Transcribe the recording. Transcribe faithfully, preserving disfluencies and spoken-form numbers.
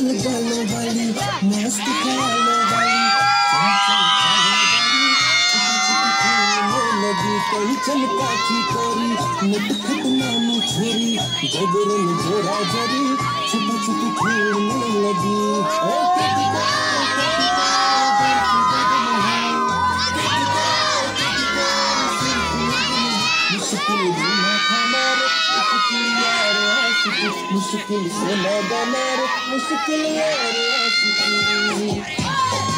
लाल गालों वाली मस्त ख्यालों वाली लगी कई चमका की कोरी नटखट नानी छोरी जबरन जोरा जरी छुपा छुपी खेलने लगी मुश्किल जीना हमारे मुश्किल यार आशिकी मुश्किल से ना बना रे मुश्किल यार आशिकी